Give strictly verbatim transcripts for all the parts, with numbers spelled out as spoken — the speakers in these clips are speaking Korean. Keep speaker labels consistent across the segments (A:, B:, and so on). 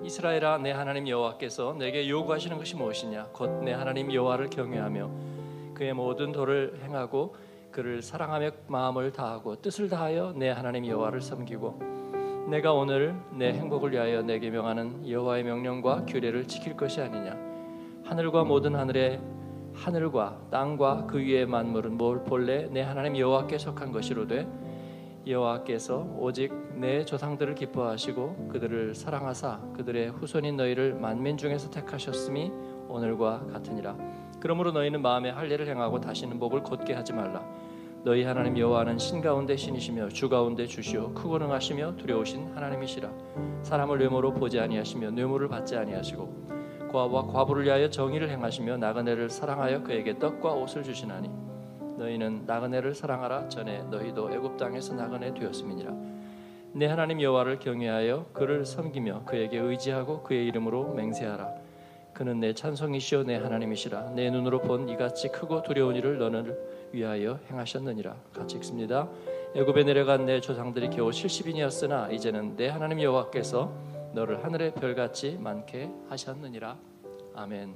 A: 이스라엘아, 내 하나님 여호와께서 내게 요구하시는 것이 무엇이냐? 곧 내 하나님 여호와를 경외하며 그의 모든 도를 행하고 그를 사랑하며 마음을 다하고 뜻을 다하여 내 하나님 여호와를 섬기고 내가 오늘 내 행복을 위하여 내게 명하는 여호와의 명령과 규례를 지킬 것이 아니냐? 하늘과 모든 하늘의 하늘과 땅과 그 위의 만물은 뭘 본래 내 하나님 여호와께 속한 것이로되 여호와께서 오직 내 조상들을 기뻐하시고 그들을 사랑하사 그들의 후손인 너희를 만민 중에서 택하셨음이 오늘과 같으니라. 그러므로 너희는 마음에 할례를 행하고 다시는 목을 곧게 하지 말라. 너희 하나님 여호와는 신 가운데 신이시며 주 가운데 주시오 크고 능하시며 두려우신 하나님이시라. 사람을 외모로 보지 아니하시며 뇌물을 받지 아니하시고 고아와 과부를 위하여 정의를 행하시며 나그네를 사랑하여 그에게 떡과 옷을 주시나니 너희는 나그네를 사랑하라. 전에 너희도 애굽 땅에서 나그네 되었음이니라. 내 하나님 여호와를 경외하여 그를 섬기며 그에게 의지하고 그의 이름으로 맹세하라. 그는 내 찬송이시오 내 하나님이시라. 내 눈으로 본 이같이 크고 두려운 일을 너를 위하여 행하셨느니라. 같이 읽습니다. 애굽에 내려간 내 조상들이 겨우 칠십 인이었으나 이제는 내 하나님 여호와께서 너를 하늘의 별같이 많게 하셨느니라. 아멘.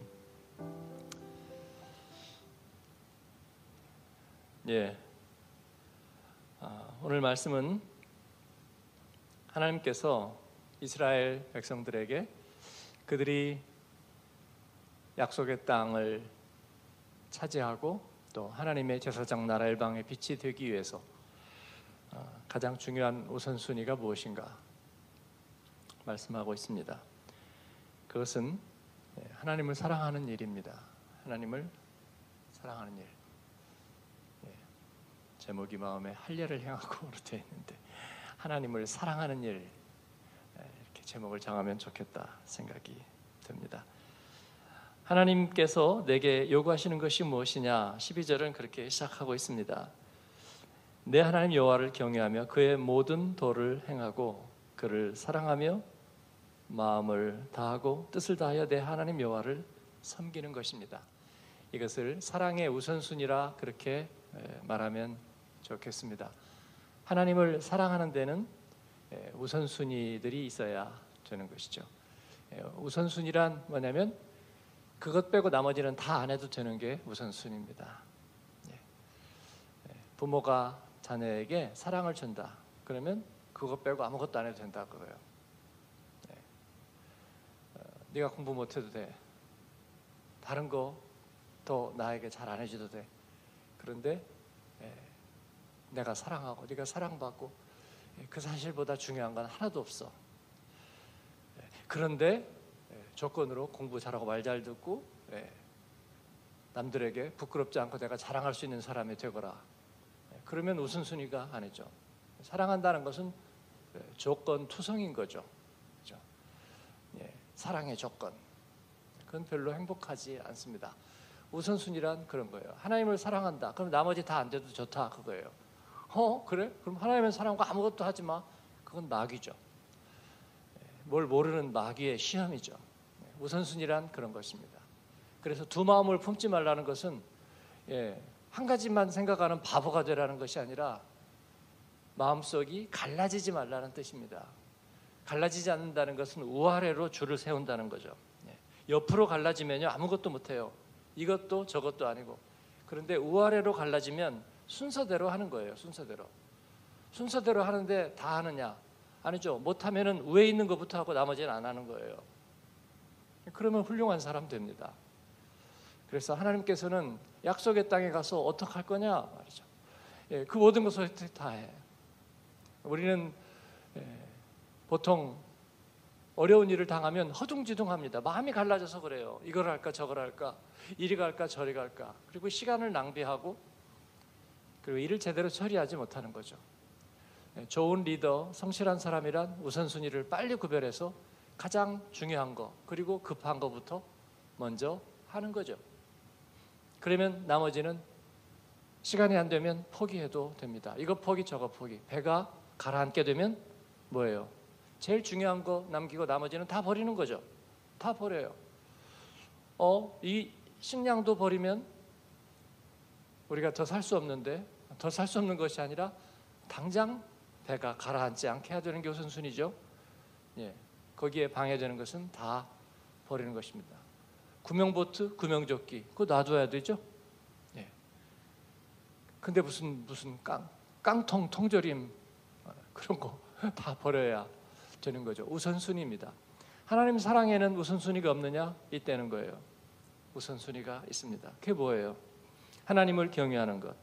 A: 예, 아, 오늘 말씀은 하나님께서 이스라엘 백성들에게 그들이 약속의 땅을 차지하고 또 하나님의 제사장 나라 일방의 빛이 되기 위해서 가장 중요한 우선순위가 무엇인가 말씀하고 있습니다. 그것은 하나님을 사랑하는 일입니다. 하나님을 사랑하는 일. 제목이 마음에 할례를 행하고로 되어 있는데 하나님을 사랑하는 일, 이렇게 제목을 정하면 좋겠다 생각이 듭니다. 하나님께서 내게 요구하시는 것이 무엇이냐? 십이 절은 그렇게 시작하고 있습니다. 내 하나님 여호와를 경외하며 그의 모든 도를 행하고 그를 사랑하며 마음을 다하고 뜻을 다하여 내 하나님 여호와를 섬기는 것입니다. 이것을 사랑의 우선순위라 그렇게 말하면 좋겠습니다. 하나님을 사랑하는 데는 우선순위들이 있어야 되는 것이죠. 우선순위란 뭐냐면 그것 빼고 나머지는 다 안 해도 되는 게 우선순위입니다. 부모가 자녀에게 사랑을 준다. 그러면 그것 빼고 아무것도 안 해도 된다 그거예요. 네가 공부 못해도 돼. 다른 거 더 나에게 잘 안 해줘도 돼. 그런데 내가 사랑하고 네가 사랑받고 그 사실보다 중요한 건 하나도 없어. 그런데 조건으로 공부 잘하고 말 잘 듣고 남들에게 부끄럽지 않고 내가 자랑할 수 있는 사람이 되거라. 그러면 우선순위가 아니죠. 사랑한다는 것은 조건 투성인 거죠. 그렇죠? 사랑의 조건. 그건 별로 행복하지 않습니다. 우선순위란 그런 거예요. 하나님을 사랑한다. 그럼 나머지 다 안 돼도 좋다 그거예요. 어? 그래? 그럼 하나님을 사랑하고 아무것도 하지 마. 그건 마귀죠. 뭘 모르는 마귀의 시험이죠. 우선순위란 그런 것입니다. 그래서 두 마음을 품지 말라는 것은 예, 한 가지만 생각하는 바보가 되라는 것이 아니라 마음속이 갈라지지 말라는 뜻입니다. 갈라지지 않는다는 것은 우아래로 줄을 세운다는 거죠. 예, 옆으로 갈라지면요 아무것도 못해요. 이것도 저것도 아니고. 그런데 우아래로 갈라지면 순서대로 하는 거예요. 순서대로. 순서대로 하는데 다 하느냐? 아니죠. 못하면은 위에 있는 것부터 하고 나머지는 안 하는 거예요. 그러면 훌륭한 사람 됩니다. 그래서 하나님께서는 약속의 땅에 가서 어떻게 할 거냐 말이죠. 예, 그 모든 것을 다 해. 우리는 예, 보통 어려운 일을 당하면 허둥지둥합니다. 마음이 갈라져서 그래요. 이걸 할까 저걸 할까 이리 갈까 저리 갈까. 그리고 시간을 낭비하고 그리고 일을 제대로 처리하지 못하는 거죠. 좋은 리더, 성실한 사람이란 우선순위를 빨리 구별해서 가장 중요한 거 그리고 급한 거부터 먼저 하는 거죠. 그러면 나머지는 시간이 안 되면 포기해도 됩니다. 이거 포기 저거 포기. 배가 가라앉게 되면 뭐예요? 제일 중요한 거 남기고 나머지는 다 버리는 거죠. 다 버려요. 어, 이 식량도 버리면 우리가 더 살 수 없는데 더 살 수 없는 것이 아니라 당장 배가 가라앉지 않게 해야 되는 게 우선순위죠. 예. 거기에 방해되는 것은 다 버리는 것입니다. 구명보트, 구명조끼 그거 놔둬야 되죠. 예. 근데 무슨 무슨 깡 깡통 통조림 그런 거 다 버려야 되는 거죠. 우선순위입니다. 하나님 사랑에는 우선순위가 없느냐? 있다는 거예요. 우선순위가 있습니다. 그게 뭐예요? 하나님을 경외하는 것,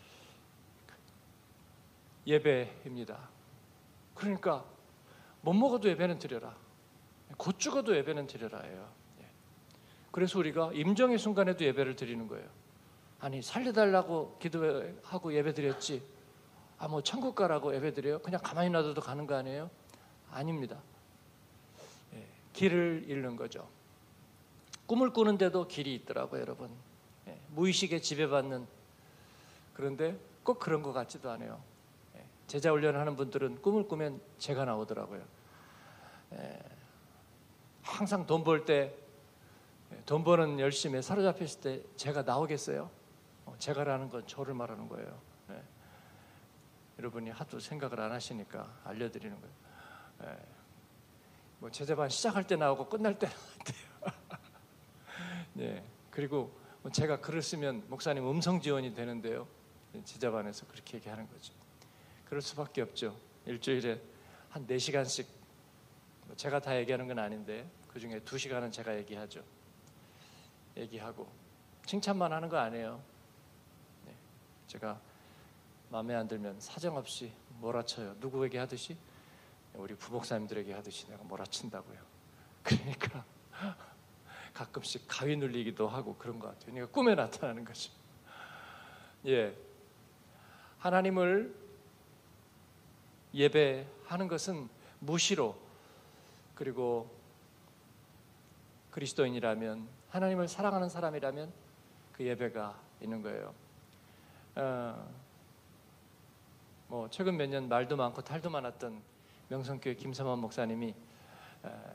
A: 예배입니다. 그러니까 못 먹어도 예배는 드려라, 곧 죽어도 예배는 드려라예요. 그래서 우리가 임종의 순간에도 예배를 드리는 거예요. 아니 살려달라고 기도하고 예배 드렸지, 아 뭐 천국 가라고 예배 드려요? 그냥 가만히 놔둬도 가는 거 아니에요? 아닙니다. 예, 길을 잃는 거죠. 꿈을 꾸는데도 길이 있더라고요, 여러분. 예, 무의식에 지배받는. 그런데 꼭 그런 것 같지도 않아요. 예, 제자 훈련하는 분들은 꿈을 꾸면 제가 나오더라고요. 예, 항상 돈 벌 때, 돈 버는 열심에 사로잡혔을 때 제가 나오겠어요? 어, 제가라는 건 저를 말하는 거예요. 예. 여러분이 하도 생각을 안 하시니까 알려드리는 거예요. 예. 뭐 제자반 시작할 때 나오고 끝날 때 나왔대요. 예. 그리고 뭐 제가 글을 쓰면 목사님 음성 지원이 되는데요. 제자반에서 그렇게 얘기하는 거죠. 그럴 수밖에 없죠. 일주일에 한 네 시간씩, 제가 다 얘기하는 건 아닌데 그 중에 두 시간은 제가 얘기하죠. 얘기하고 칭찬만 하는 거 아니에요. 네. 제가 마음에 안 들면 사정없이 몰아쳐요. 누구에게 하듯이? 우리 부목사님들에게 하듯이 내가 몰아친다고요. 그러니까 가끔씩 가위 눌리기도 하고 그런 것 같아요. 그러니까 꿈에 나타나는 거죠. 예, 하나님을 예배하는 것은 무시로, 그리고 그리스도인이라면, 하나님을 사랑하는 사람이라면 그 예배가 있는 거예요. 어, 뭐 최근 몇 년 말도 많고 탈도 많았던 명성교회 김삼환 목사님이 어,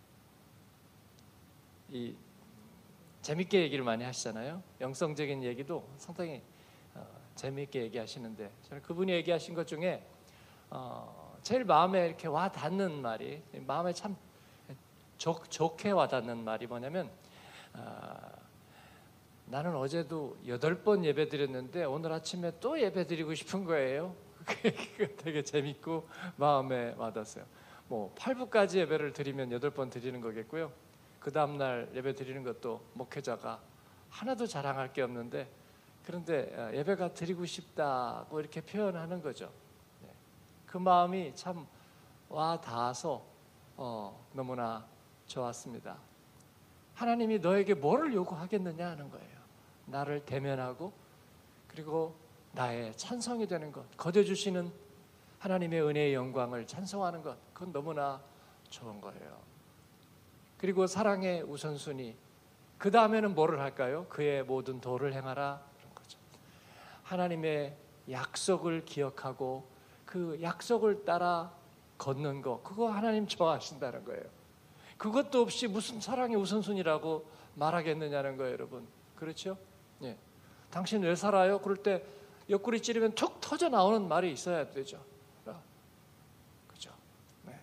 A: 이 재밌게 얘기를 많이 하시잖아요. 영성적인 얘기도 상당히 어, 재밌게 얘기하시는데, 저는 그분이 얘기하신 것 중에 어, 제일 마음에 이렇게 와 닿는 말이, 마음에 참 좋, 좋게 와 닿는 말이 뭐냐면, 아, 나는 어제도 여덟 번 예배 드렸는데 오늘 아침에 또 예배 드리고 싶은 거예요. 그게 되게 재밌고 마음에 와닿았어요. 뭐 팔 부까지 예배를 드리면 여덟 번 드리는 거겠고요. 그 다음날 예배 드리는 것도 목회자가 하나도 자랑할 게 없는데, 그런데 예배가 드리고 싶다고 이렇게 표현하는 거죠. 그 마음이 참 와 닿아서 어, 너무나 좋았습니다. 하나님이 너에게 뭐를 요구하겠느냐 하는 거예요. 나를 대면하고, 그리고 나의 찬성이 되는 것, 거둬주시는 하나님의 은혜의 영광을 찬송하는 것, 그건 너무나 좋은 거예요. 그리고 사랑의 우선순위, 그 다음에는 뭐를 할까요? 그의 모든 도를 행하라, 그런 거죠. 하나님의 약속을 기억하고 그 약속을 따라 걷는 거, 그거 하나님 좋아하신다는 거예요. 그것도 없이 무슨 사랑의 우선순위라고 말하겠느냐는 거예요, 여러분. 그렇죠? 예. 당신 왜 살아요? 그럴 때 옆구리 찌르면 툭 터져 나오는 말이 있어야 되죠. 그죠? 네.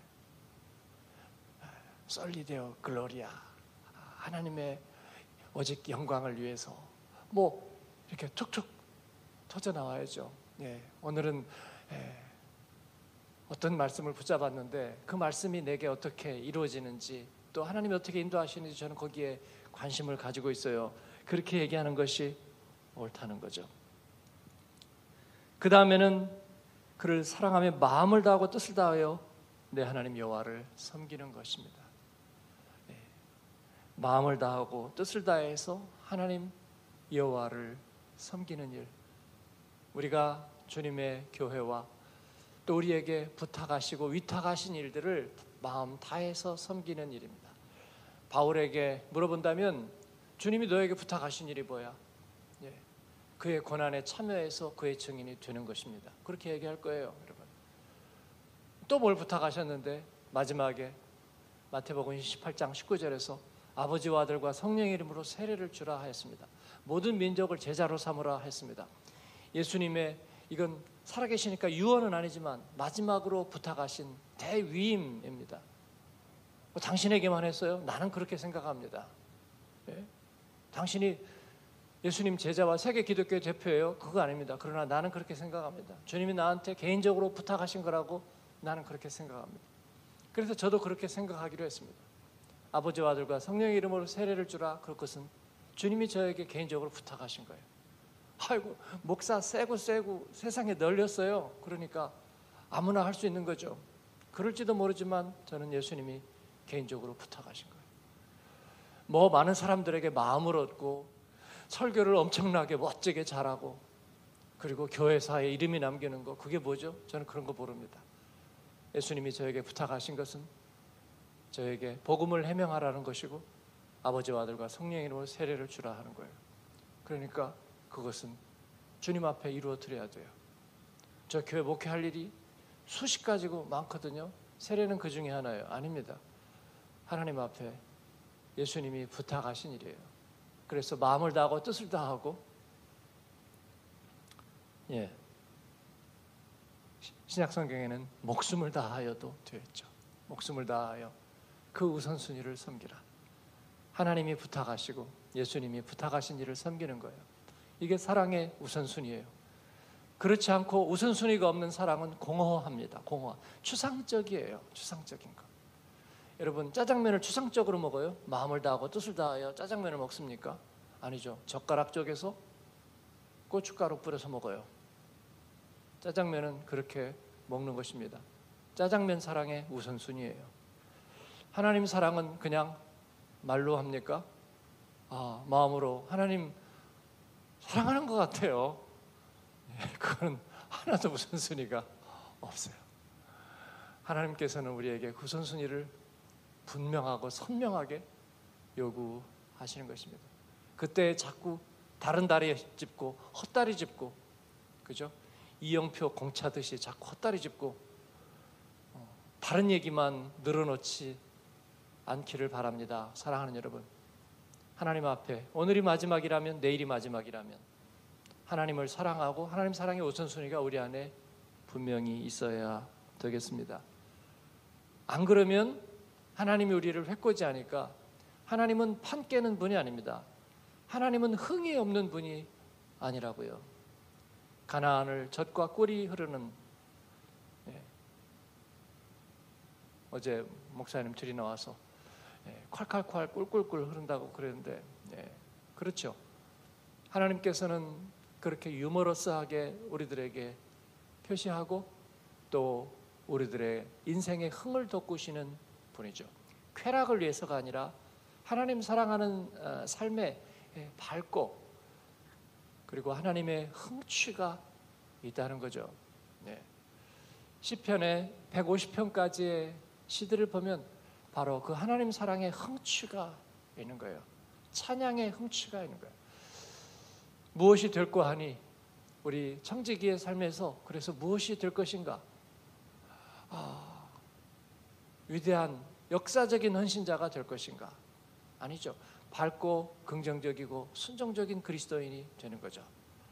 A: 솔리데오 글로리아, 하나님의 오직 영광을 위해서, 뭐 이렇게 툭툭 터져 나와야죠. 예. 오늘은 예. 어떤 말씀을 붙잡았는데 그 말씀이 내게 어떻게 이루어지는지, 또 하나님이 어떻게 인도하시는지 저는 거기에 관심을 가지고 있어요. 그렇게 얘기하는 것이 옳다는 거죠. 그 다음에는 그를 사랑하며 마음을 다하고 뜻을 다하여 내 하나님 여호와를 섬기는 것입니다. 네. 마음을 다하고 뜻을 다해서 하나님 여호와를 섬기는 일, 우리가 주님의 교회와 또 우리에게 부탁하시고 위탁하신 일들을 마음 다해서 섬기는 일입니다. 바울에게 물어본다면 주님이 너에게 부탁하신 일이 뭐야? 예, 그의 고난에 참여해서 그의 증인이 되는 것입니다. 그렇게 얘기할 거예요, 여러분. 또 뭘 부탁하셨는데 마지막에 마태복음 십팔 장 십구 절에서 아버지와 아들과 성령의 이름으로 세례를 주라 하였습니다. 모든 민족을 제자로 삼으라 했습니다. 예수님의 이건 살아계시니까 유언은 아니지만 마지막으로 부탁하신 대위임입니다. 뭐 당신에게만 했어요? 나는 그렇게 생각합니다. 예? 당신이 예수님 제자와 세계 기독교의 대표예요? 그거 아닙니다. 그러나 나는 그렇게 생각합니다. 주님이 나한테 개인적으로 부탁하신 거라고 나는 그렇게 생각합니다. 그래서 저도 그렇게 생각하기로 했습니다. 아버지와 아들과 성령의 이름으로 세례를 주라. 그것은 주님이 저에게 개인적으로 부탁하신 거예요. 아이고, 목사 세고 세고 세상에 널렸어요. 그러니까 아무나 할 수 있는 거죠. 그럴지도 모르지만 저는 예수님이 개인적으로 부탁하신 거예요. 뭐 많은 사람들에게 마음을 얻고 설교를 엄청나게 멋지게 잘하고 그리고 교회사에 이름이 남기는 거, 그게 뭐죠? 저는 그런 거 모릅니다. 예수님이 저에게 부탁하신 것은 저에게 복음을 해명하라는 것이고 아버지와 아들과 성령의 이름으로 세례를 주라 하는 거예요. 그러니까 그것은 주님 앞에 이루어 드려야 돼요. 저 교회 목회할 일이 수십 가지고 많거든요. 세례는 그 중에 하나예요. 아닙니다. 하나님 앞에 예수님이 부탁하신 일이에요. 그래서 마음을 다하고 뜻을 다하고, 예, 신약 성경에는 목숨을 다하여도 되어 있죠. 목숨을 다하여 그 우선순위를 섬기라. 하나님이 부탁하시고 예수님이 부탁하신 일을 섬기는 거예요. 이게 사랑의 우선순위예요. 그렇지 않고 우선순위가 없는 사랑은 공허합니다. 공허. 추상적이에요. 추상적인 거. 여러분, 짜장면을 추상적으로 먹어요? 마음을 다하고 뜻을 다하여 짜장면을 먹습니까? 아니죠. 젓가락 쪽에서 고춧가루 뿌려서 먹어요. 짜장면은 그렇게 먹는 것입니다. 짜장면 사랑의 우선순위예요. 하나님 사랑은 그냥 말로 합니까? 아, 마음으로 하나님 사랑하는 것 같아요. 그건 하나도 우선순위가 없어요. 하나님께서는 우리에게 우선순위를 분명하고 선명하게 요구하시는 것입니다. 그때 자꾸 다른 다리 짚고 헛다리 짚고, 그죠? 이영표 공차듯이 자꾸 헛다리 짚고 어, 다른 얘기만 늘어놓지 않기를 바랍니다. 사랑하는 여러분, 하나님 앞에 오늘이 마지막이라면, 내일이 마지막이라면 하나님을 사랑하고 하나님 사랑의 우선순위가 우리 안에 분명히 있어야 되겠습니다. 안 그러면 하나님이 우리를 회꼬지하니까, 하나님은 판 깨는 분이 아닙니다. 하나님은 흥이 없는 분이 아니라고요. 가나안을 젖과 꿀이 흐르는, 예, 어제 목사님 둘이 나와서 예, 콸콸콸 꿀꿀꿀 흐른다고 그랬는데, 예, 그렇죠. 하나님께서는 그렇게 유머러스하게 우리들에게 표시하고 또 우리들의 인생의 흥을 돋구시는 분이죠. 쾌락을 위해서가 아니라 하나님 사랑하는 삶에 밝고, 그리고 하나님의 흥취가 있다는 거죠. 네. 시편의 백오십 편까지의 시들을 보면 바로 그 하나님 사랑의 흥취가 있는 거예요. 찬양의 흥취가 있는 거예요. 무엇이 될고 하니, 우리 청지기의 삶에서 그래서 무엇이 될 것인가? 아, 위대한 역사적인 헌신자가 될 것인가? 아니죠. 밝고 긍정적이고 순종적인 그리스도인이 되는 거죠.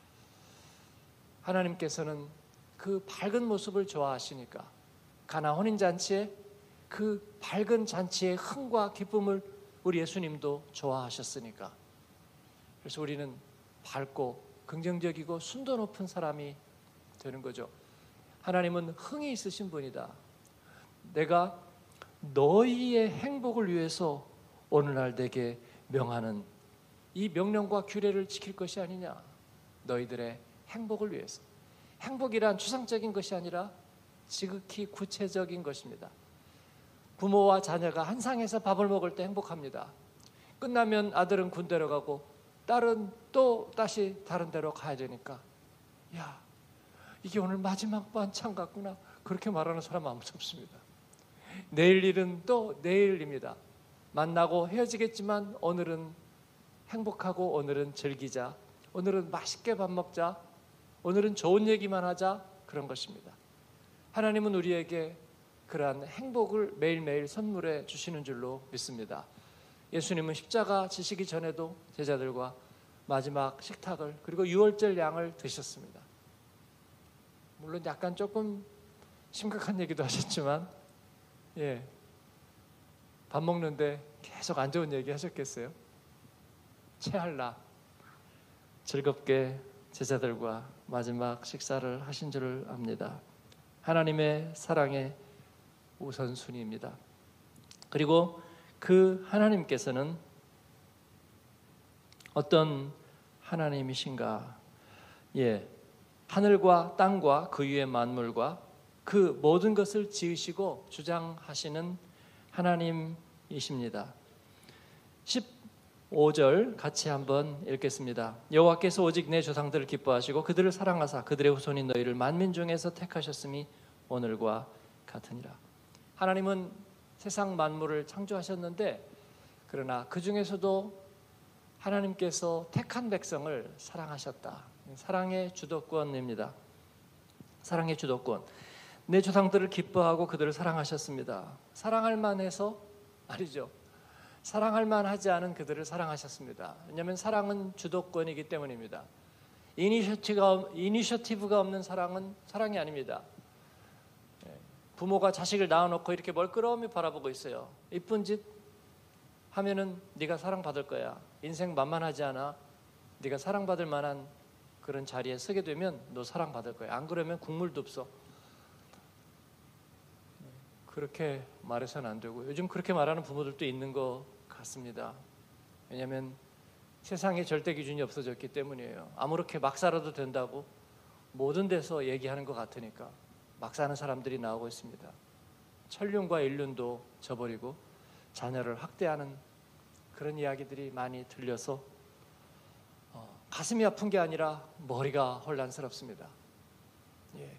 A: 하나님께서는 그 밝은 모습을 좋아하시니까 가나 혼인잔치에 그 밝은 잔치의 흥과 기쁨을 우리 예수님도 좋아하셨으니까, 그래서 우리는 밝고 긍정적이고 순도 높은 사람이 되는 거죠. 하나님은 흥이 있으신 분이다. 내가 너희의 행복을 위해서 오늘날 내게 명하는 이 명령과 규례를 지킬 것이 아니냐. 너희들의 행복을 위해서. 행복이란 추상적인 것이 아니라 지극히 구체적인 것입니다. 부모와 자녀가 한 상에서 밥을 먹을 때 행복합니다. 끝나면 아들은 군대로 가고 딸은 또 다시 다른 데로 가야 되니까, 야, 이게 오늘 마지막 반찬 같구나, 그렇게 말하는 사람 아무도 없습니다. 내일 일은 또 내일입니다. 만나고 헤어지겠지만 오늘은 행복하고 오늘은 즐기자, 오늘은 맛있게 밥 먹자, 오늘은 좋은 얘기만 하자, 그런 것입니다. 하나님은 우리에게 그러한 행복을 매일매일 선물해 주시는 줄로 믿습니다. 예수님은 십자가 지시기 전에도 제자들과 마지막 식탁을, 그리고 유월절 양을 드셨습니다. 물론 약간 조금 심각한 얘기도 하셨지만, 예, 밥 먹는데 계속 안 좋은 얘기 하셨겠어요? 체할라 즐겁게 제자들과 마지막 식사를 하신 줄을 압니다. 하나님의 사랑의 우선순위입니다. 그리고 그 하나님께서는 어떤 하나님이신가? 예, 하늘과 땅과 그 위의 만물과 그 모든 것을 지으시고 주장하시는 하나님이십니다. 십오 절 같이 한번 읽겠습니다. 여호와께서 오직 내 조상들을 기뻐하시고 그들을 사랑하사 그들의 후손인 너희를 만민 중에서 택하셨음이 오늘과 같으니라. 하나님은 세상 만물을 창조하셨는데 그러나 그 중에서도 하나님께서 택한 백성을 사랑하셨다. 사랑의 주도권입니다. 사랑의 주도권. 내 조상들을 기뻐하고 그들을 사랑하셨습니다. 사랑할 만해서 아니죠. 사랑할 만하지 않은 그들을 사랑하셨습니다. 왜냐하면 사랑은 주도권이기 때문입니다. 이니셔티브가, 이니셔티브가 없는 사랑은 사랑이 아닙니다. 부모가 자식을 낳아놓고 이렇게 멀끄러미 바라보고 있어요. 이쁜 짓 하면은 네가 사랑받을 거야. 인생 만만하지 않아. 네가 사랑받을 만한 그런 자리에 서게 되면 너 사랑받을 거야. 안 그러면 국물도 없어. 그렇게 말해서는 안 되고 요즘 그렇게 말하는 부모들도 있는 것 같습니다. 왜냐하면 세상에 절대 기준이 없어졌기 때문이에요. 아무렇게 막 살아도 된다고 모든 데서 얘기하는 것 같으니까 막 사는 사람들이 나오고 있습니다. 천륜과 일륜도 저버리고 자녀를 학대하는 그런 이야기들이 많이 들려서 어, 가슴이 아픈 게 아니라 머리가 혼란스럽습니다. 예.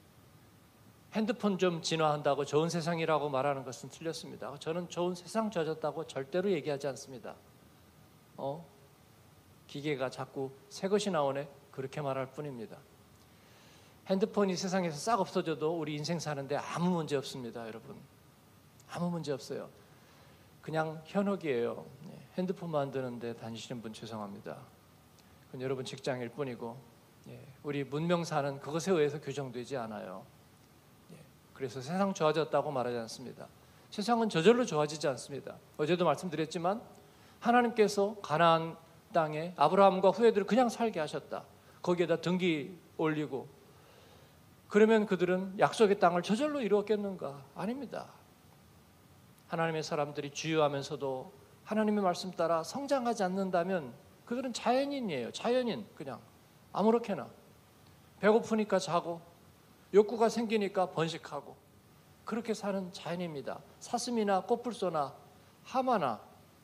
A: 핸드폰 좀 진화한다고 좋은 세상이라고 말하는 것은 틀렸습니다. 저는 좋은 세상 젖었다고 절대로 얘기하지 않습니다. 어? 기계가 자꾸 새 것이 나오네 그렇게 말할 뿐입니다. 핸드폰이 세상에서 싹 없어져도 우리 인생 사는데 아무 문제 없습니다. 여러분 아무 문제 없어요. 그냥 현혹이에요. 핸드폰 만드는데 다니시는 분 죄송합니다. 그건 여러분 직장일 뿐이고 우리 문명사는 그것에 의해서 규정되지 않아요. 그래서 세상 좋아졌다고 말하지 않습니다. 세상은 저절로 좋아지지 않습니다. 어제도 말씀드렸지만 하나님께서 가나안 땅에 아브라함과 후예들을 그냥 살게 하셨다. 거기에다 등기 올리고 그러면 그들은 약속의 땅을 저절로 이루었겠는가? 아닙니다. 하나님의 사람들이 주유하면서도 하나님의 말씀 따라 성장하지 않는다면 그들은 자연인이에요. 자연인 그냥 아무렇게나 배고프니까 자고 욕구가 생기니까 번식하고 그렇게 사는 자연입니다. 사슴이나 꽃불소나 하마나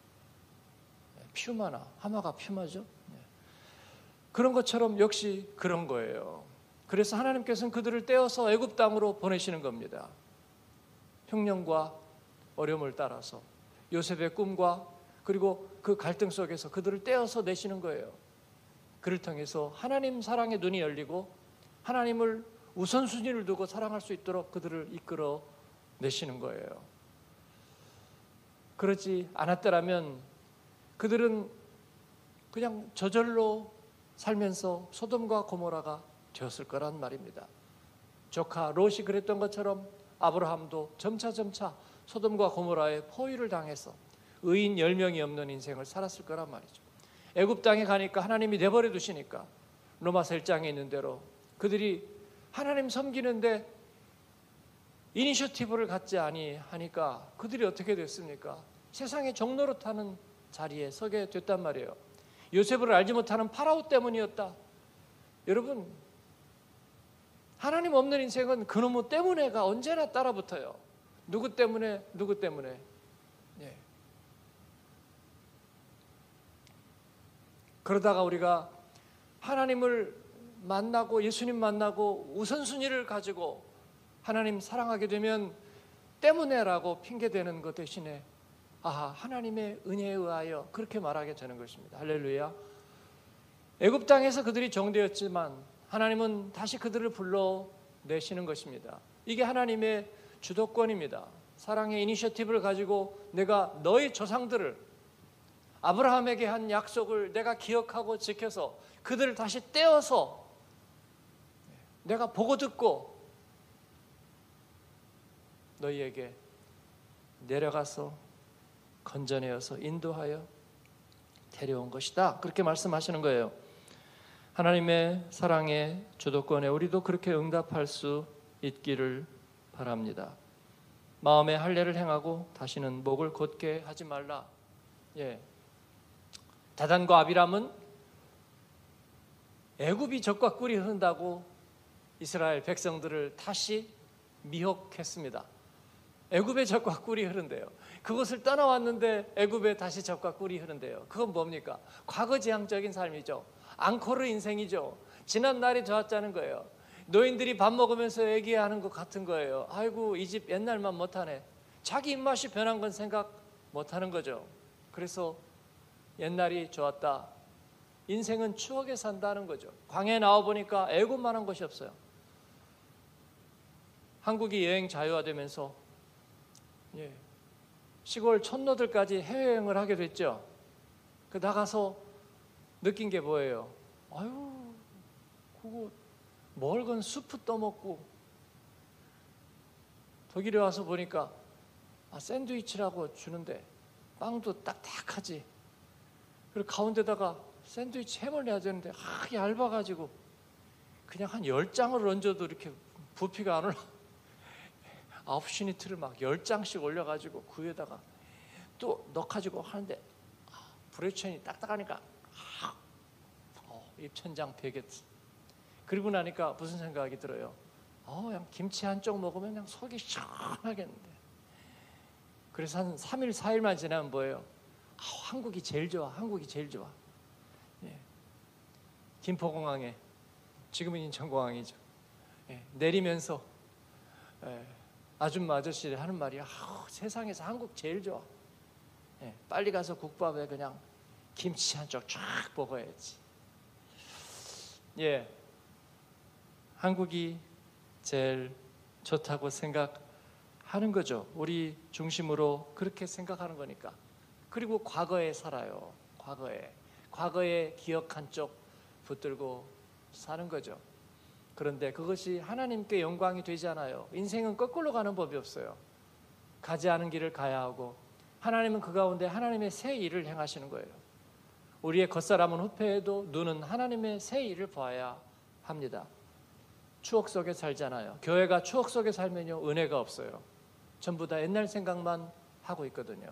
A: 퓨마나 하마가 퓨마죠. 그런 것처럼 역시 그런 거예요. 그래서 하나님께서는 그들을 떼어서 애굽 땅으로 보내시는 겁니다. 흉년과 어려움을 따라서 요셉의 꿈과 그리고 그 갈등 속에서 그들을 떼어서 내시는 거예요. 그를 통해서 하나님 사랑의 눈이 열리고 하나님을 우선순위를 두고 사랑할 수 있도록 그들을 이끌어 내시는 거예요. 그렇지 않았더라면 그들은 그냥 저절로 살면서 소돔과 고모라가 되었을 거란 말입니다. 조카 롯이 그랬던 것처럼 아브라함도 점차점차 소돔과 고모라의 포위를 당해서 의인 열 명이 없는 인생을 살았을 거란 말이죠. 애굽 땅에 가니까 하나님이 내버려 두시니까 로마서 일 장에 있는 대로 그들이 하나님 섬기는데 이니셔티브를 갖지 아니하니까 그들이 어떻게 됐습니까? 세상의 종로로 타는 자리에 서게 됐단 말이에요. 요셉을 알지 못하는 파라오 때문이었다. 여러분 하나님 없는 인생은 그놈의 때문에가 언제나 따라붙어요. 누구 때문에 누구 때문에 예. 그러다가 우리가 하나님을 만나고 예수님 만나고 우선순위를 가지고 하나님 사랑하게 되면 때문에라고 핑계대는 것 대신에 아하 하나님의 은혜에 의하여 그렇게 말하게 되는 것입니다. 할렐루야. 애굽 땅에서 그들이 정되었지만 하나님은 다시 그들을 불러내시는 것입니다. 이게 하나님의 주도권입니다. 사랑의 이니셔티브를 가지고 내가 너의 조상들을 아브라함에게 한 약속을 내가 기억하고 지켜서 그들을 다시 떼어서 내가 보고 듣고 너희에게 내려가서 건져내어서 인도하여 데려온 것이다. 그렇게 말씀하시는 거예요. 하나님의 사랑의 주도권에 우리도 그렇게 응답할 수 있기를 바랍니다. 마음의 할례를 행하고 다시는 목을 곧게 하지 말라. 예. 다단과 아비람은 애굽이 젖과 꿀이 흐른다고 이스라엘 백성들을 다시 미혹했습니다. 애굽의 젖과 꿀이 흐른대요. 그곳을 떠나왔는데 애굽에 다시 젖과 꿀이 흐른대요. 그건 뭡니까? 과거지향적인 삶이죠. 앙코르 인생이죠. 지난 날이 좋았다는 거예요. 노인들이 밥 먹으면서 얘기하는 것 같은 거예요. 아이고 이 집 옛날만 못하네. 자기 입맛이 변한 건 생각 못하는 거죠. 그래서 옛날이 좋았다. 인생은 추억에 산다는 거죠. 광야에 나와보니까 애굽만한 것이 없어요. 한국이 여행 자유화되면서 예, 시골 촌노들까지 해외여행을 하게 됐죠. 그 나가서 느낀 게 뭐예요? 아유, 그거 멀건 수프 떠먹고, 독일에 와서 보니까 아, 샌드위치라고 주는데 빵도 딱딱하지. 그리고 가운데다가 샌드위치 햄을 내야 되는데 아, 얇아가지고 그냥 한 열 장을 얹어도 이렇게 부피가 안 올라. 아홉 시니트를 막 열 장씩 올려가지고 그 위에다가 또 넣어가지고 하는데 아, 브레이크천이 딱딱하니까 아, 어, 입천장 베겠지. 그리고 나니까 무슨 생각이 들어요? 어, 그냥 김치 한쪽 먹으면 그냥 속이 시원하겠는데. 그래서 한 삼 일, 사 일만 지나면 뭐예요? 아, 한국이 제일 좋아, 한국이 제일 좋아. 예. 김포공항에, 지금은 인천공항이죠. 예. 내리면서 예. 아줌마 아저씨를 하는 말이 아, 세상에서 한국 제일 좋아. 예. 빨리 가서 국밥에 그냥 김치 한쪽 쫙 먹어야지. 예. 한국이 제일 좋다고 생각하는 거죠. 우리 중심으로 그렇게 생각하는 거니까. 그리고 과거에 살아요. 과거에. 과거에 기억 한쪽 붙들고 사는 거죠. 그런데 그것이 하나님께 영광이 되지 않아요. 인생은 거꾸로 가는 법이 없어요. 가지 않은 길을 가야 하고 하나님은 그 가운데 하나님의 새 일을 행하시는 거예요. 우리의 겉사람은 후패해도 눈은 하나님의 새 일을 봐야 합니다. 추억 속에 살잖아요. 교회가 추억 속에 살면요 은혜가 없어요. 전부 다 옛날 생각만 하고 있거든요.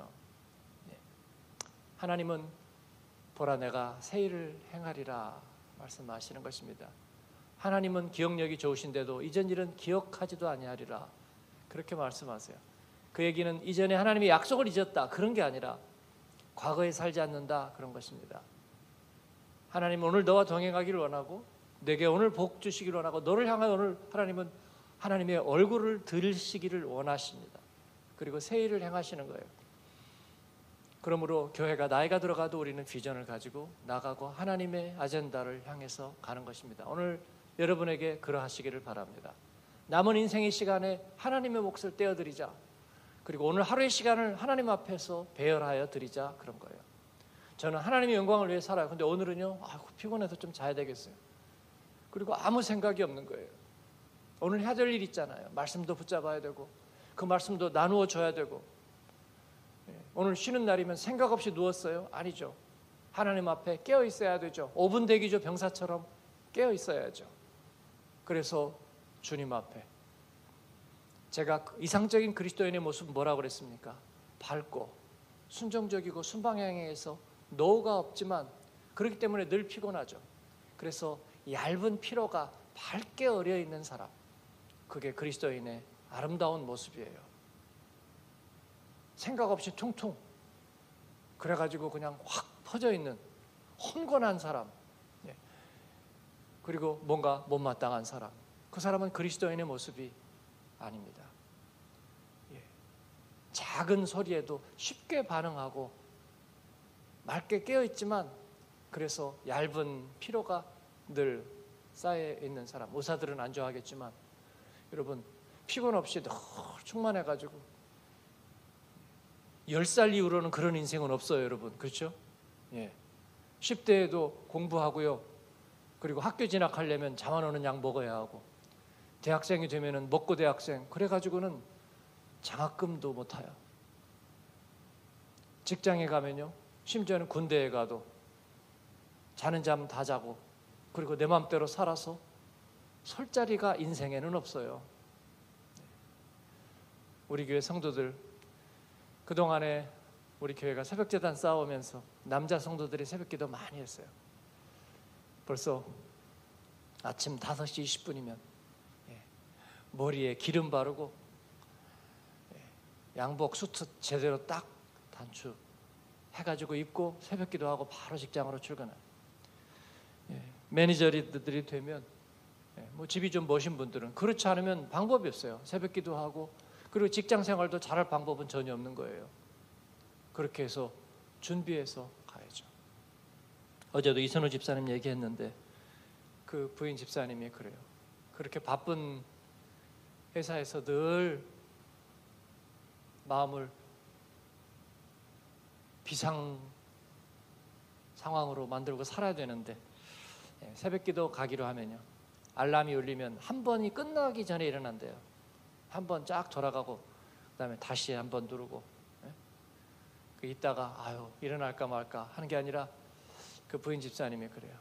A: 하나님은 보라 내가 새 일을 행하리라 말씀하시는 것입니다. 하나님은 기억력이 좋으신데도 이전 일은 기억하지도 아니하리라 그렇게 말씀하세요. 그 얘기는 이전에 하나님의 약속을 잊었다 그런 게 아니라 과거에 살지 않는다 그런 것입니다. 하나님은 오늘 너와 동행하기를 원하고 내게 오늘 복 주시기를 원하고 너를 향하여 오늘 하나님은 하나님의 얼굴을 들으시기를 원하십니다. 그리고 새 일을 행하시는 거예요. 그러므로 교회가 나이가 들어가도 우리는 비전을 가지고 나가고 하나님의 아젠다를 향해서 가는 것입니다. 오늘 여러분에게 그러하시기를 바랍니다. 남은 인생의 시간에 하나님의 몫을 떼어드리자. 그리고 오늘 하루의 시간을 하나님 앞에서 배열하여 드리자 그런 거예요. 저는 하나님의 영광을 위해 살아요. 근데 오늘은요 아이고, 피곤해서 좀 자야 되겠어요. 그리고 아무 생각이 없는 거예요. 오늘 해야 될 일 있잖아요. 말씀도 붙잡아야 되고 그 말씀도 나누어 줘야 되고. 오늘 쉬는 날이면 생각 없이 누웠어요? 아니죠. 하나님 앞에 깨어 있어야 되죠. 오 분 대기죠. 병사처럼 깨어 있어야죠. 그래서 주님 앞에 제가 이상적인 그리스도인의 모습은 뭐라고 그랬습니까? 밝고 순종적이고 순방향에서 노후가 없지만 그렇기 때문에 늘 피곤하죠. 그래서 얇은 피로가 밝게 어려 있는 사람, 그게 그리스도인의 아름다운 모습이에요. 생각 없이 퉁퉁 그래가지고 그냥 확 퍼져 있는 혼곤한 사람, 그리고 뭔가 못마땅한 사람, 그 사람은 그리스도인의 모습이 아닙니다. 작은 소리에도 쉽게 반응하고 맑게 깨어있지만 그래서 얇은 피로가 늘 쌓여 있는 사람. 의사들은 안 좋아하겠지만 여러분 피곤 없이 늘 충만해가지고 열 살 이후로는 그런 인생은 없어요, 여러분. 그렇죠? 예. 십 대에도 공부하고요. 그리고 학교 진학하려면 잠안 오는 약 먹어야 하고, 대학생이 되면은 먹고 대학생, 그래가지고는 장학금도 못 타요. 직장에 가면요, 심지어는 군대에 가도 자는 잠 다 자고 그리고 내 마음대로 살아서 설 자리가 인생에는 없어요. 우리 교회 성도들, 그동안에 우리 교회가 새벽재단 쌓아오면서 남자 성도들이 새벽기도 많이 했어요. 벌써 아침 다섯 시 이십 분이면 머리에 기름 바르고 양복 수트 제대로 딱 단추 해가지고 입고 새벽기도 하고 바로 직장으로 출근해요. 매니저들이 되면 뭐 집이 좀 멋진 분들은 그렇지 않으면 방법이 없어요. 새벽기도 하고 그리고 직장 생활도 잘할 방법은 전혀 없는 거예요. 그렇게 해서 준비해서 가야죠. 어제도 이선우 집사님 얘기했는데 그 부인 집사님이 그래요. 그렇게 바쁜 회사에서 늘 마음을 비상 상황으로 만들고 살아야 되는데 새벽기도 가기로 하면요, 알람이 울리면 한 번이 끝나기 전에 일어난대요. 한 번 쫙 돌아가고 그다음에 다시 한 번 누르고 그 있다가 아유 일어날까 말까 하는 게 아니라 그 부인 집사님이 그래요.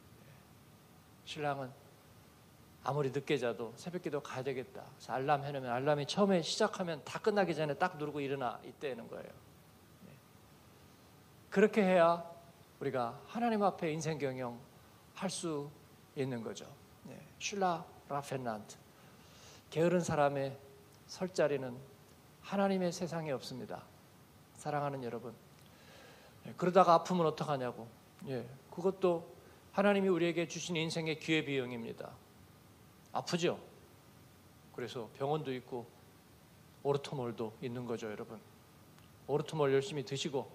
A: 신랑은 아무리 늦게 자도 새벽기도 가야 되겠다. 그래서 알람 해놓으면 알람이 처음에 시작하면 다 끝나기 전에 딱 누르고 일어나 있다는 거예요. 그렇게 해야 우리가 하나님 앞에 인생 경영 할 수 있는 거죠. 슐라 라펜란트, 게으른 사람의 설 자리는 하나님의 세상에 없습니다. 사랑하는 여러분, 그러다가 아프면 어떡하냐고. 예, 그것도 하나님이 우리에게 주신 인생의 기회비용입니다. 아프죠? 그래서 병원도 있고 오르토몰도 있는 거죠, 여러분. 오르토몰 열심히 드시고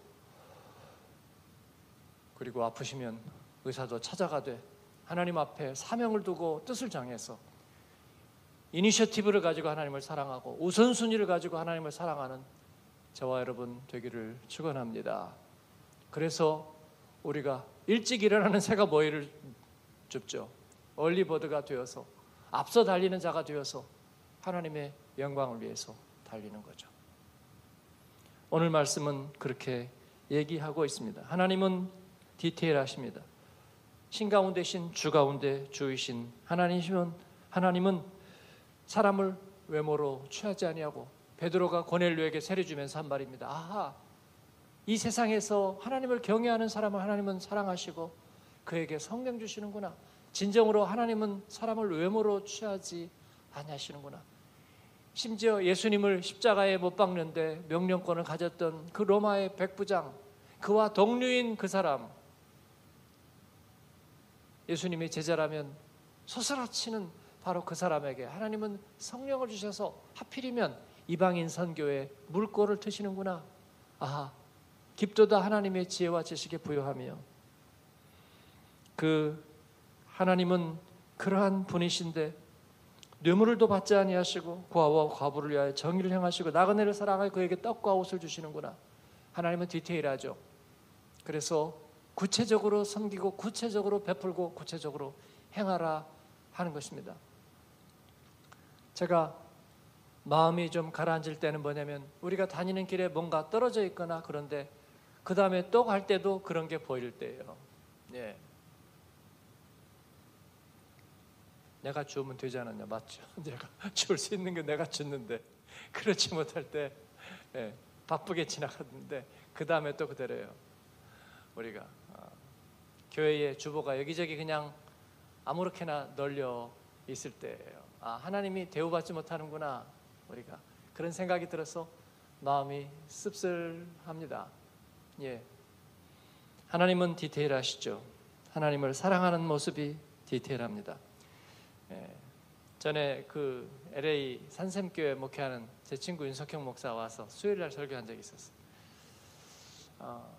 A: 그리고 아프시면 의사도 찾아가되 하나님 앞에 사명을 두고 뜻을 정해서 이니셔티브를 가지고 하나님을 사랑하고 우선순위를 가지고 하나님을 사랑하는 저와 여러분 되기를 축원합니다. 그래서 우리가 일찍 일어나는 새가 모이를 줍죠. 얼리버드가 되어서 앞서 달리는 자가 되어서 하나님의 영광을 위해서 달리는 거죠. 오늘 말씀은 그렇게 얘기하고 있습니다. 하나님은 디테일하십니다. 신 가운데 신, 주 가운데 주이신 하나님이시면 하나님은 사람을 외모로 취하지 아니하고 베드로가 고넬료에게 세례 주면서 한 말입니다. 아하, 이 세상에서 하나님을 경외하는 사람을 하나님은 사랑하시고 그에게 성령 주시는구나. 진정으로 하나님은 사람을 외모로 취하지 아니하시는구나. 심지어 예수님을 십자가에 못 박는데 명령권을 가졌던 그 로마의 백부장, 그와 동류인 그 사람, 예수님의 제자라면 소스라치는 바로 그 사람에게 하나님은 성령을 주셔서 하필이면 이방인 선교에 물꼬를 트시는구나. 아하, 깊도다 하나님의 지혜와 지식에 부여하며 그 하나님은 그러한 분이신데 뇌물을도 받지 아니하시고 고아와 과부를 위하여 정의를 행하시고 나그네를 사랑하여 그에게 떡과 옷을 주시는구나. 하나님은 디테일하죠. 그래서 구체적으로 섬기고 구체적으로 베풀고 구체적으로 행하라 하는 것입니다. 제가 마음이 좀 가라앉을 때는 뭐냐면 우리가 다니는 길에 뭔가 떨어져 있거나 그런데 그 다음에 또 갈 때도 그런 게 보일 때예요. 예. 내가 주우면 되지 않았냐? 맞죠? 내가 줄 수 있는 게 내가 줬는데 그렇지 못할 때 예, 바쁘게 지나갔는데 그 다음에 또 그대로예요. 우리가 어, 교회의 주보가 여기저기 그냥 아무렇게나 널려 있을 때예요. 아, 하나님이 대우받지 못하는구나. 우리가 그런 생각이 들어서 마음이 씁쓸합니다. 예, 하나님은 디테일하시죠. 하나님을 사랑하는 모습이 디테일합니다. 예, 전에 그 엘에이 산샘교회 목회하는 제 친구 윤석형 목사 와서 수요일날 설교한 적이 있었어요. 어,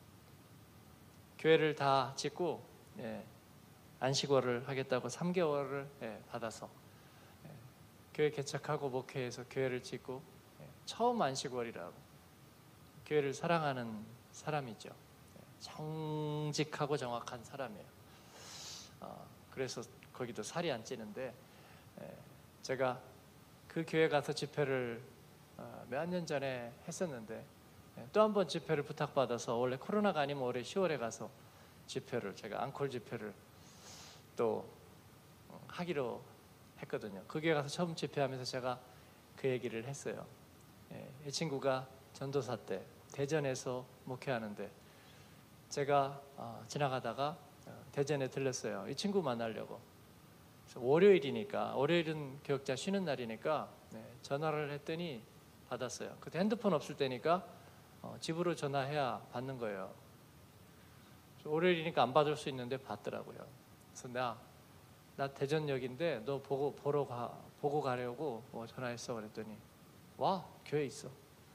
A: 교회를 다 짓고 예, 안식월을 하겠다고 삼 개월을 예, 받아서 예, 교회 개척하고 목회해서 교회를 짓고 예, 처음 안식월이라고 교회를 사랑하는 사람이죠. 예, 정직하고 정확한 사람이에요. 어, 그래서 거기도 살이 안 찌는데 예, 제가 그 교회 가서 집회를 어, 몇 년 전에 했었는데 또 한 번 집회를 부탁받아서 원래 코로나가 아니면 올해 시월에 가서 집회를 제가 앙콜 집회를 또 하기로 했거든요. 그 교회 가서 처음 집회하면서 제가 그 얘기를 했어요. 예, 이 친구가 전도사 때 대전에서 목회하는데 제가 어, 지나가다가 어, 대전에 들렸어요. 이 친구 만나려고. 그래서 월요일이니까 월요일은 교역자 쉬는 날이니까 네, 전화를 했더니 받았어요. 그때 핸드폰 없을 때니까 어, 집으로 전화해야 받는 거예요. 월요일이니까 안 받을 수 있는데 받더라고요. 그래서 나, 나 대전역인데 너 보고 보러 가 보고 가려고 뭐 전화했어 그랬더니 와 교회 있어.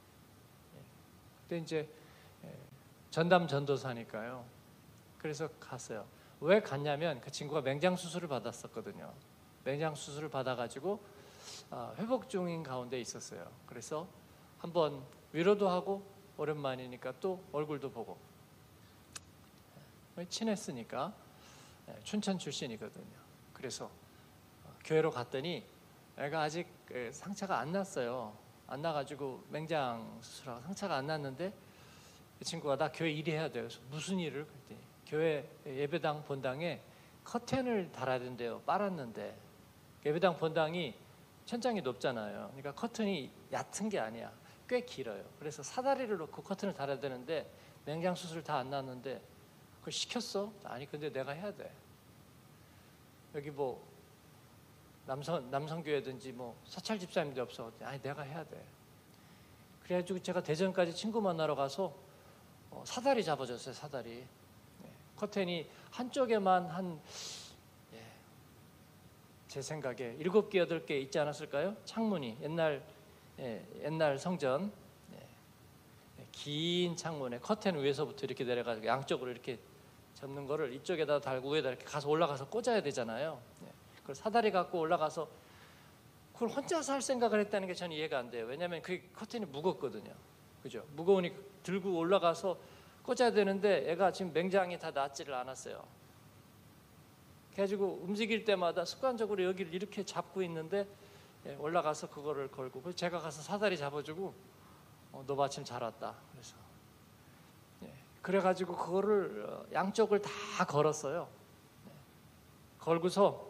A: 그때 이제 전담 전도사니까요. 그래서 갔어요. 왜 갔냐면 그 친구가 맹장 수술을 받았었거든요. 맹장 수술을 받아가지고 회복 중인 가운데 있었어요. 그래서 한번 위로도 하고 오랜만이니까 또 얼굴도 보고 친했으니까 춘천 출신이거든요. 그래서 교회로 갔더니 애가 아직 상처가 안 났어요. 안 나가지고 맹장 수술하고 상처가 안 났는데 이 친구가 나 교회 일해야 돼요. 그래서 무슨 일을? 그랬더니 교회 예배당 본당에 커튼을 달아야 된대요. 빨았는데 예배당 본당이 천장이 높잖아요. 그러니까 커튼이 얕은 게 아니야. 꽤 길어요. 그래서 사다리를 놓고 커튼을 달아야 되는데 맹장 수술 다 안 났는데 그걸 시켰어? 아니 근데 내가 해야 돼. 여기 뭐 남성 남성교회든지 뭐 사찰 집사님도 없어. 아니 내가 해야 돼. 그래가지고 제가 대전까지 친구 만나러 가서 어, 사다리 잡아줬어요. 사다리. 네. 커튼이 한쪽에만 한 예, 제 생각에 일곱 개 여덟 개 있지 않았을까요? 창문이 옛날 예, 옛날 성전 예, 긴 창문에 커튼 위에서부터 이렇게 내려가지고 양쪽으로 이렇게 접는 거를 이쪽에다 달고 위에다 이렇게 가서 올라가서 꽂아야 되잖아요. 예, 그걸 사다리 갖고 올라가서 그걸 혼자서 할 생각을 했다는 게 저는 이해가 안 돼요. 왜냐하면 그 커튼이 무겁거든요. 그죠? 무거우니 들고 올라가서 꽂아야 되는데 애가 지금 맹장이 다 낫지를 않았어요. 그래가지고 움직일 때마다 습관적으로 여기를 이렇게 잡고 있는데 예, 올라가서 그거를 걸고 그래서 제가 가서 사다리 잡아주고 어, 너 마침 잘 왔다. 그래서 예, 그래가지고 그거를 어, 양쪽을 다 걸었어요. 예, 걸고서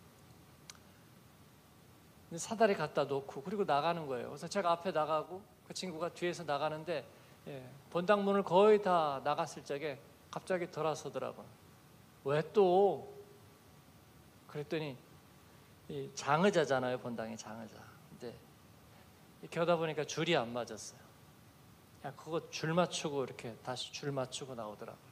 A: 사다리 갖다 놓고 그리고 나가는 거예요. 그래서 제가 앞에 나가고 그 친구가 뒤에서 나가는데 예, 본당문을 거의 다 나갔을 적에 갑자기 돌아서더라고요. 왜 또? 그랬더니 이 장의자잖아요. 본당이 장의자. 근데 이렇게 하다 보니까 줄이 안 맞았어요. 그냥 그거 줄 맞추고 이렇게 다시 줄 맞추고 나오더라고요.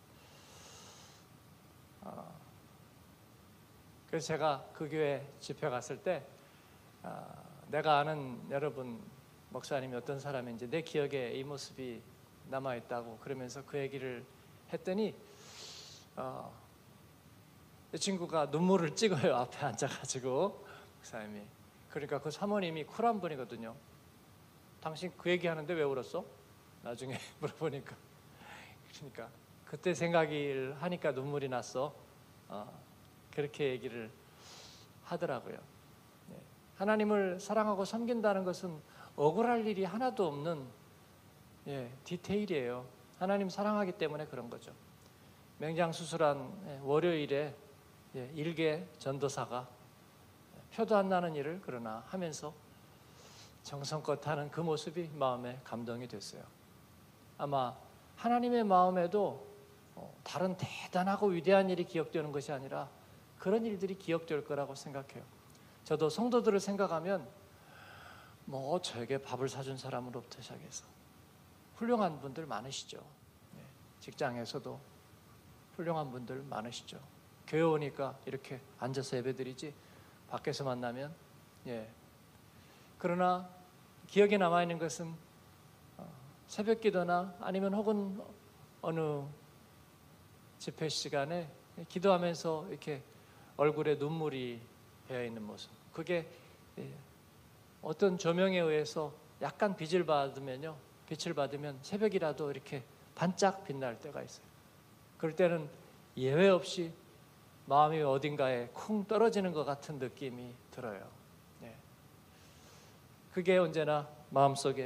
A: 어, 그래서 제가 그 교회 집회 갔을 때 어, 내가 아는 여러분 목사님이 어떤 사람인지 내 기억에 이 모습이 남아있다고 그러면서 그 얘기를 했더니 어, 이 친구가 눈물을 찍어요. 앞에 앉아가지고 목사님이. 그러니까 그 사모님이 쿨한 분이거든요. 당신 그 얘기하는데 왜 울었어? 나중에 물어보니까 그러니까 그때 생각을 하니까 눈물이 났어. 어, 그렇게 얘기를 하더라고요. 네. 하나님을 사랑하고 섬긴다는 것은 억울할 일이 하나도 없는 예, 디테일이에요. 하나님 사랑하기 때문에 그런 거죠. 맹장 수술한 월요일에 예, 일개 전도사가 표도 안 나는 일을 그러나 하면서 정성껏 하는 그 모습이 마음에 감동이 됐어요. 아마 하나님의 마음에도 다른 대단하고 위대한 일이 기억되는 것이 아니라 그런 일들이 기억될 거라고 생각해요. 저도 성도들을 생각하면 뭐 저에게 밥을 사준 사람으로부터 시작해서 훌륭한 분들 많으시죠. 직장에서도 훌륭한 분들 많으시죠. 교회 오니까 이렇게 앉아서 예배드리지 밖에서 만나면 예. 그러나 기억에 남아있는 것은 새벽 기도나 아니면 혹은 어느 집회 시간에 기도하면서 이렇게 얼굴에 눈물이 배어있는 모습. 그게 어떤 조명에 의해서 약간 빛을 받으면요. 빛을 받으면 새벽이라도 이렇게 반짝 빛날 때가 있어요. 그럴 때는 예외 없이 마음이 어딘가에 쿵 떨어지는 것 같은 느낌이 들어요. 네. 그게 언제나 마음속에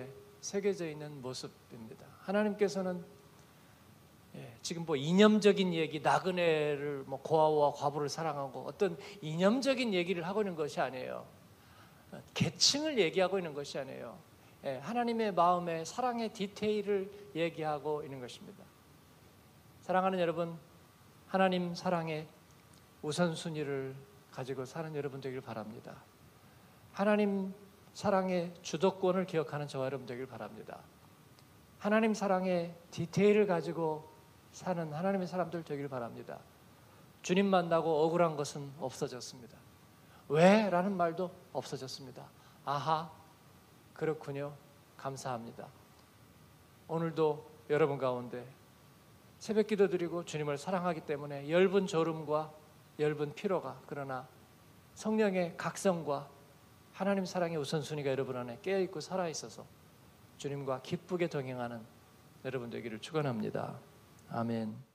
A: 새겨져 있는 모습입니다. 하나님께서는 예, 지금 뭐 이념적인 얘기, 나그네를 뭐 고아와 과부를 사랑하고 어떤 이념적인 얘기를 하고 있는 것이 아니에요. 계층을 얘기하고 있는 것이 아니에요. 예, 하나님의 마음의 사랑의 디테일을 얘기하고 있는 것입니다. 사랑하는 여러분, 하나님 사랑의 우선순위를 가지고 사는 여러분 되길 바랍니다. 하나님 사랑의 주도권을 기억하는 저와 여러분 되길 바랍니다. 하나님 사랑의 디테일을 가지고 사는 하나님의 사람들 되길 바랍니다. 주님 만나고 억울한 것은 없어졌습니다. 왜? 라는 말도 없어졌습니다. 아하, 그렇군요. 감사합니다. 오늘도 여러분 가운데 새벽 기도 드리고 주님을 사랑하기 때문에 엷은 졸음과 엷은 피로가, 그러나 성령의 각성과 하나님 사랑의 우선순위가 여러분 안에 깨어있고 살아있어서 주님과 기쁘게 동행하는 여러분 되기를 축원합니다. 아멘.